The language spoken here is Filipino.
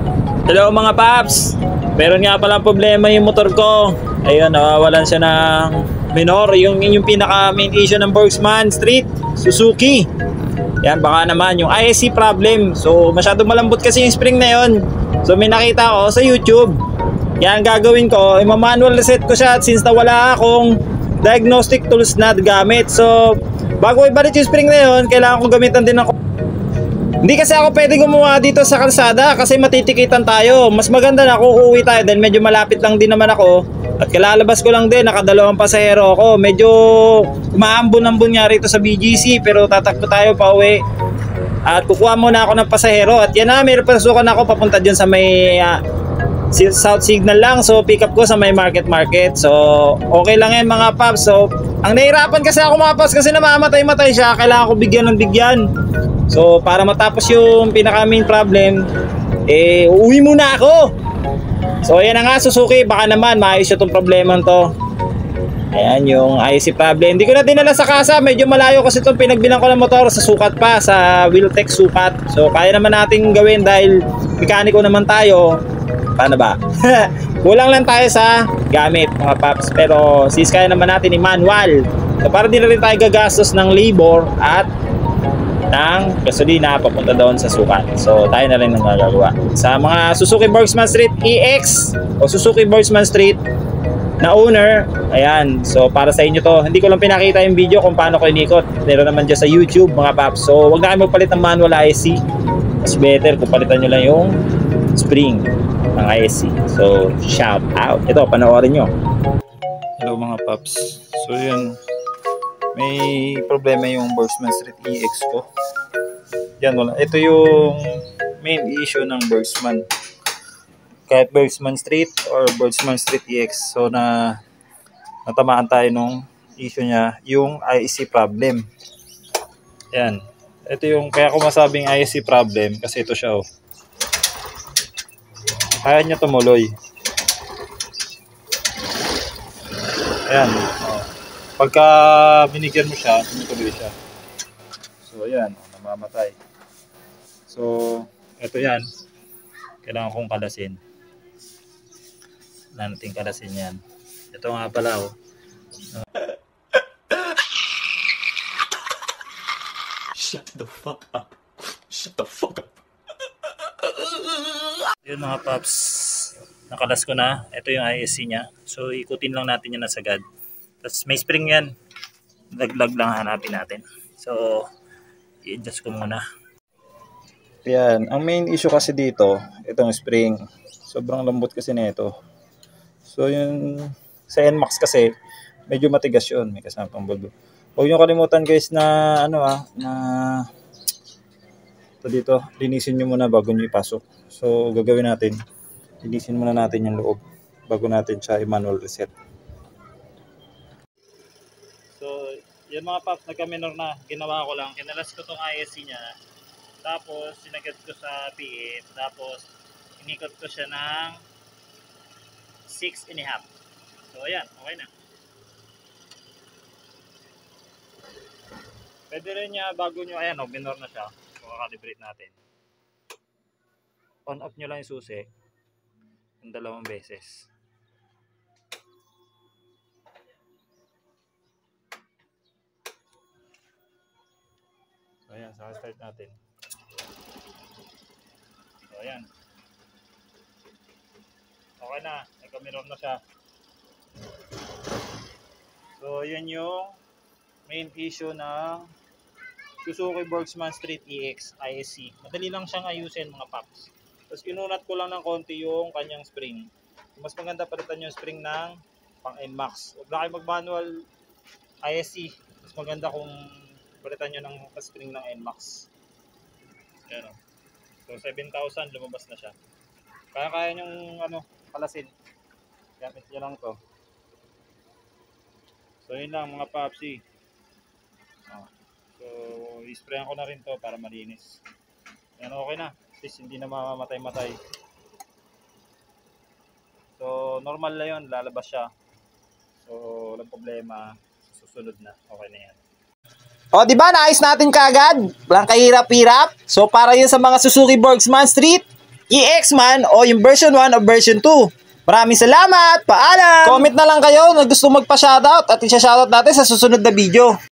Hello mga paps. Meron nga palang problema yung motor ko. Ayun, nawawalan siya ng minor. Yung pinaka main issue ng Bergsman Street Suzuki. Yan, baka naman yung ISC problem. So masyadong malambot kasi yung spring na yun. So may nakita ko sa YouTube. Yan, gagawin ko, ima-manual reset ko siya since na wala akong diagnostic tools na gamit. So bago ibalik yung spring na yun, kailangan ko gamitan din ako. Hindi kasi ako pwede gumawa dito sa kalsada kasi matitikitan tayo. Mas maganda na kung uuwi tayo dahil medyo malapit lang din naman ako. At kalalabas ko lang din, nakadalawang pasahero ako. Medyo umaambon-ambon nga rito sa BGC pero tatakbo tayo pa uwi. At kukuha muna ako ng pasahero. At yan na, may pasukan ako papunta dyan sa may South Signal lang. So pick up ko sa may market. So okay lang yan mga paps. So ang nahirapan kasi ako mga paps kasi namamatay-matay siya. Kailangan ko bigyan ng bigyan. So para matapos yung pinaka main problem, uuwi muna ako. So ayan na nga Suzuki, baka naman maayos itong problema to. Ayan yung IC problem. Hindi ko na dinala sa kasa, medyo malayo kasi itong pinagbilang ko ng motor sa sukat pa, sa Wheeltech sukat. So kaya naman natin gawin dahil mekaniko naman tayo. Paano ba? Kulang lang tayo sa gamit mga paps. Pero sis kaya naman natin i-manual. So para di na rin tayo gagastos ng labor at ng gasolina papunta doon sa sukat. So tayo na rin ang magagawa. Sa mga Suzuki Bergsman Street EX o Suzuki Bergsman Street na owner, ayan. So para sa inyo to, hindi ko lang pinakita yung video kung paano ko inikot. Meron naman dyan sa YouTube mga paps. So wag na kayo magpalit ng manual ISC. Mas better kung palitan nyo lang yung spring ng ISC. So shout out. Ito, panoorin nyo. Hello mga paps. So yun, may problema yung Bergsman Street EX ko. Yan, wala. Ito yung main issue ng Bergsman. Kahit Bergsman Street or Bergsman Street EX. So natamaan tayo nung issue niya, yung ISC problem. Yan. Ito yung, kaya ko masabing ISC problem kasi ito siya oh. Kaya niya tumuloy. Ayan. Oh. Pagka binigyan mo siya, tumutuloy siya. So ayan, namamatay. So ito yan. Kailangan kong kalasin. Kailangan natin kalasin yan. Ito nga pala oh. Shut the fuck up. Shut the fuck up. Yun mga paps, nakalas ko na. Ito yung ISC nya. So ikutin lang natin yan na sagad. Tapos may spring yan. Laglag lang hanapin natin. So i-adjust ko muna. Yan, ang main issue kasi dito, itong spring. Sobrang lambot kasi nito. So yung sa NMAX kasi medyo matigas yun. May kasama pang bulbo. Huwag nyo kalimutan guys na na ito dito, linisin nyo muna bago nyo ipasok. So gagawin natin, linisin muna natin yung loob bago natin siya i-manual reset. So yan mga paps, nagka-minor na. Ginawa ko lang, kinalas ko tong ISC nya. Tapos sinagad ko sa PF. Tapos inikot ko siya ng 6.5. So ayan, okay na. Pwede rin niya bago nyo, ayan o, minor na siya. So kakalibrate natin. On off nyo lang yung susi ng 2 beses. So ayan, saka start natin. So ayan. Okay na, nagka-mirror na siya. So yan yung main issue ng Suzuki Bergsman Street EX ISC. Madali lang siyang ayusin mga paps. Tapos kinunat ko lang ng konti yung kanyang spring. Mas maganda palitan yung spring ng pang NMAX. Huwag na kayo mag-manual ISC. Mas maganda kung palitan nyo ng spring ng NMAX. Ayan o. So 7,000 lumabas na siya. Kaya nyong palasin. Gamit nyo lang to. So yun lang mga papsi. So i-sprayan ko na rin to para malinis. Yan, okay na. At least hindi na mamamatay-matay. So normal na yun, lalabas siya. So walang problema. Susunod na, okay na yan. O, di ba? Naayos natin kaagad. Walang kahirap-hirap. So, para yun sa mga Suzuki Bergsman Street EX man o yung version 1 o version 2. Maraming salamat! Paalam! Comment na lang kayo na gusto magpa-shoutout at i-shoutout natin sa susunod na video.